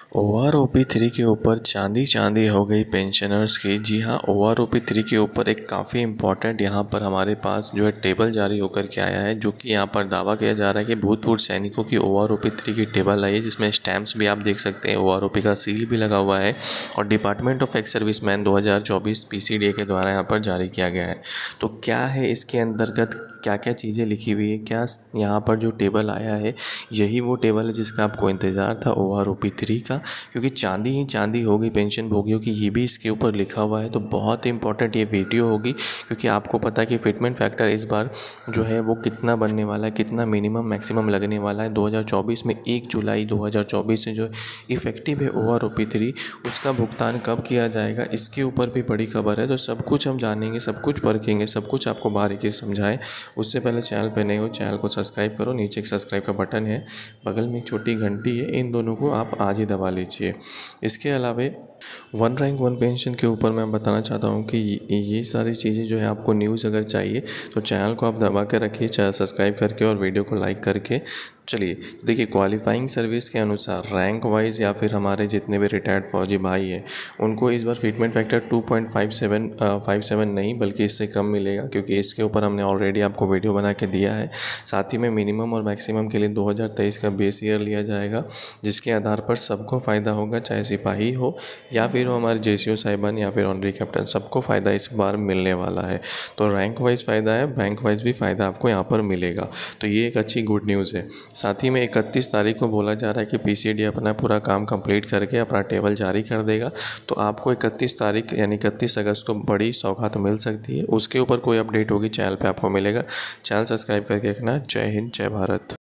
OROP3 के ऊपर चांदी चांदी हो गई पेंशनर्स की। जी हाँ, OROP3 के ऊपर एक काफ़ी इम्पॉर्टेंट यहाँ पर हमारे पास जो है टेबल जारी होकर के आया है, जो कि यहाँ पर दावा किया जा रहा है कि भूतपूर्व सैनिकों की OROP3 की टेबल आई है, जिसमें स्टैम्प्स भी आप देख सकते हैं, OROP का सील भी लगा हुआ है और department of ex serviceman 2024 PCDA के द्वारा यहाँ पर जारी किया गया है। तो क्या है इसके अंतर्गत, क्या क्या चीज़ें लिखी हुई है, क्या यहाँ पर जो टेबल आया है यही वो टेबल है जिसका आपको इंतज़ार था OROP3 का, क्योंकि चांदी ही चांदी होगी पेंशन भोगियों की, ये भी इसके ऊपर लिखा हुआ है। तो बहुत इंपॉर्टेंट ये वीडियो होगी, क्योंकि आपको पता है कि फिटमेंट फैक्टर इस बार जो है वो कितना बनने वाला है, कितना मिनिमम मैक्सिमम लगने वाला है। 2024 में 1 जुलाई 2024 से जो इफेक्टिव है OROP3, उसका भुगतान कब किया जाएगा, इसके ऊपर भी बड़ी खबर है। तो सब कुछ हम जानेंगे, सब कुछ परखेंगे, सब कुछ आपको बारीकी से समझाएं। उससे पहले चैनल पर नए हो, चैनल को सब्सक्राइब करो, नीचे एक सब्सक्राइब का बटन है, बगल में एक छोटी घंटी है, इन दोनों को आप आज ही दबा लीजिए। इसके अलावा वन रैंक वन पेंशन के ऊपर मैं बताना चाहता हूँ कि ये सारी चीज़ें जो है, आपको न्यूज़ अगर चाहिए तो चैनल को आप दबा के रखिए, चैनल सब्सक्राइब करके और वीडियो को लाइक करके। चलिए देखिए, क्वालिफाइंग सर्विस के अनुसार रैंक वाइज या फिर हमारे जितने भी रिटायर्ड फौजी भाई हैं, उनको इस बार फिटमेंट फैक्टर 2.57 नहीं बल्कि इससे कम मिलेगा, क्योंकि इसके ऊपर हमने ऑलरेडी आपको वीडियो बना के दिया है। साथ ही में मिनिमम और मैक्सिमम के लिए 2023 का बेस ईयर लिया जाएगा, जिसके आधार पर सबको फ़ायदा होगा, चाहे सिपाही हो या फिर वो हमारे JCO साहिबान या फिर ऑनरी कैप्टन, सबको फ़ायदा इस बार मिलने वाला है। तो रैंक वाइज फ़ायदा है, बैंक वाइज भी फ़ायदा आपको यहाँ पर मिलेगा। तो ये एक अच्छी गुड न्यूज़ है। साथ ही में 31 तारीख को बोला जा रहा है कि PCD अपना पूरा काम कंप्लीट करके अपना टेबल जारी कर देगा। तो आपको 31 तारीख यानी 31 अगस्त को बड़ी सौगात मिल सकती है। उसके ऊपर कोई अपडेट होगी चैनल पे आपको मिलेगा। चैनल सब्सक्राइब करके रखना। जय हिंद, जय भारत।